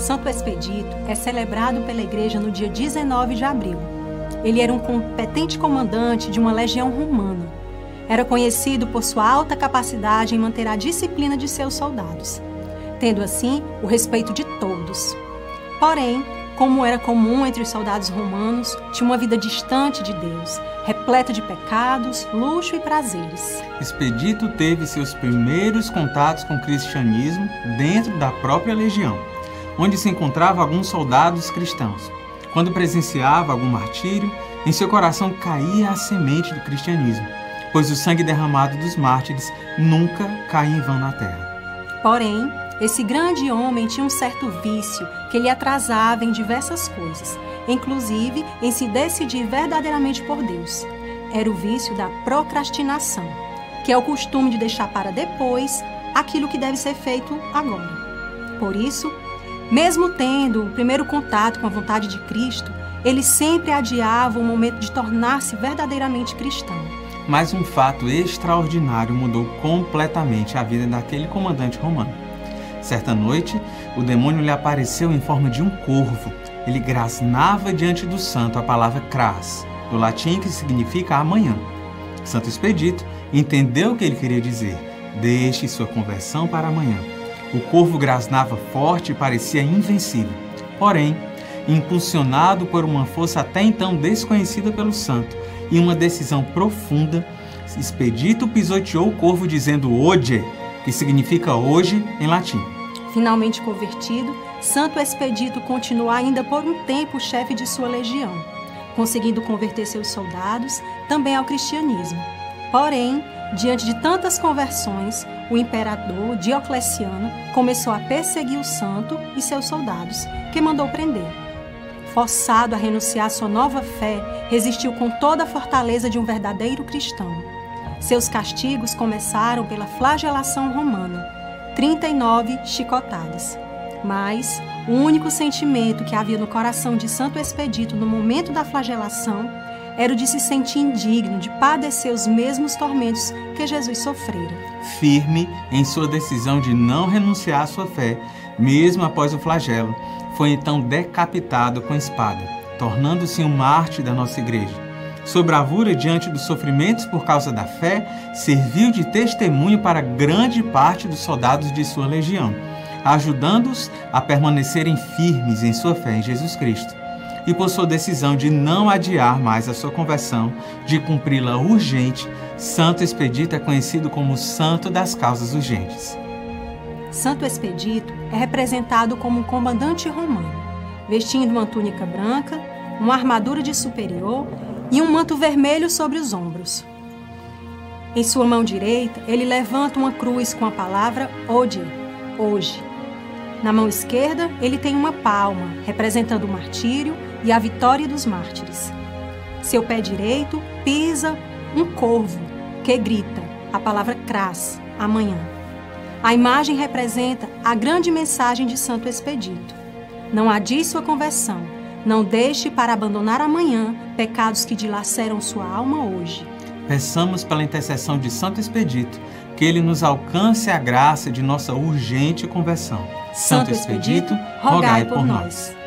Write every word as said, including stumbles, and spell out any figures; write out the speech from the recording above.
Santo Expedito é celebrado pela Igreja no dia dezenove de abril. Ele era um competente comandante de uma legião romana. Era conhecido por sua alta capacidade em manter a disciplina de seus soldados, tendo assim o respeito de todos. Porém, como era comum entre os soldados romanos, tinha uma vida distante de Deus, repleta de pecados, luxo e prazeres. Expedito teve seus primeiros contatos com o cristianismo dentro da própria legião, onde se encontravam alguns soldados cristãos. Quando presenciava algum martírio, em seu coração caía a semente do cristianismo, pois o sangue derramado dos mártires nunca cai em vão na terra. Porém, esse grande homem tinha um certo vício que lhe atrasava em diversas coisas, inclusive em se decidir verdadeiramente por Deus. Era o vício da procrastinação, que é o costume de deixar para depois aquilo que deve ser feito agora. Por isso, mesmo tendo o primeiro contato com a vontade de Cristo, ele sempre adiava o momento de tornar-se verdadeiramente cristão. Mas um fato extraordinário mudou completamente a vida daquele comandante romano. Certa noite, o demônio lhe apareceu em forma de um corvo. Ele grasnava diante do santo a palavra cras, do latim que significa amanhã. Santo Expedito entendeu o que ele queria dizer: deixe sua conversão para amanhã. O corvo grasnava forte e parecia invencível. Porém, impulsionado por uma força até então desconhecida pelo santo e uma decisão profunda, Expedito pisoteou o corvo dizendo "Hodie", que significa hoje em latim. Finalmente convertido, Santo Expedito continuou ainda por um tempo chefe de sua legião, conseguindo converter seus soldados também ao cristianismo. Porém, diante de tantas conversões, o imperador Diocleciano começou a perseguir o santo e seus soldados, que mandou prender. Forçado a renunciar à sua nova fé, resistiu com toda a fortaleza de um verdadeiro cristão. Seus castigos começaram pela flagelação romana, trinta e nove chicotadas. Mas o único sentimento que havia no coração de Santo Expedito no momento da flagelação era o de se sentir indigno de padecer os mesmos tormentos que Jesus sofrera. Firme em sua decisão de não renunciar à sua fé, mesmo após o flagelo, foi então decapitado com espada, tornando-se um mártir da nossa igreja. Sua bravura diante dos sofrimentos por causa da fé serviu de testemunho para grande parte dos soldados de sua legião, ajudando-os a permanecerem firmes em sua fé em Jesus Cristo. E por sua decisão de não adiar mais a sua conversão, de cumpri-la urgente, Santo Expedito é conhecido como o Santo das Causas Urgentes. Santo Expedito é representado como um comandante romano, vestindo uma túnica branca, uma armadura de superior e um manto vermelho sobre os ombros. Em sua mão direita, ele levanta uma cruz com a palavra Hodie, hoje. Na mão esquerda, ele tem uma palma, representando o martírio e a vitória dos mártires. Seu pé direito pisa um corvo, que grita a palavra cras, amanhã. A imagem representa a grande mensagem de Santo Expedito. Não adie sua conversão, não deixe para abandonar amanhã pecados que dilaceram sua alma hoje. Peçamos pela intercessão de Santo Expedito que ele nos alcance a graça de nossa urgente conversão. Santo Expedito, rogai por nós.